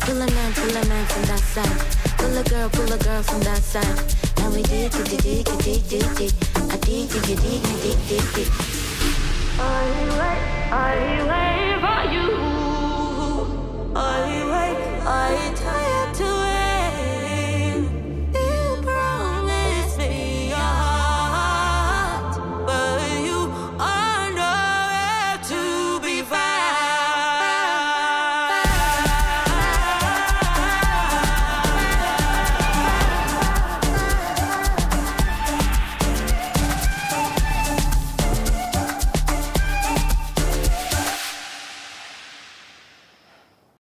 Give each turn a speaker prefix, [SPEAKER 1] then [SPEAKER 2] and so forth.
[SPEAKER 1] Pull a man from that side. Pull a girl from that side. And we dig it, dig it, dig dig dig. I dig dig dig dig dig dig.
[SPEAKER 2] I wait for you.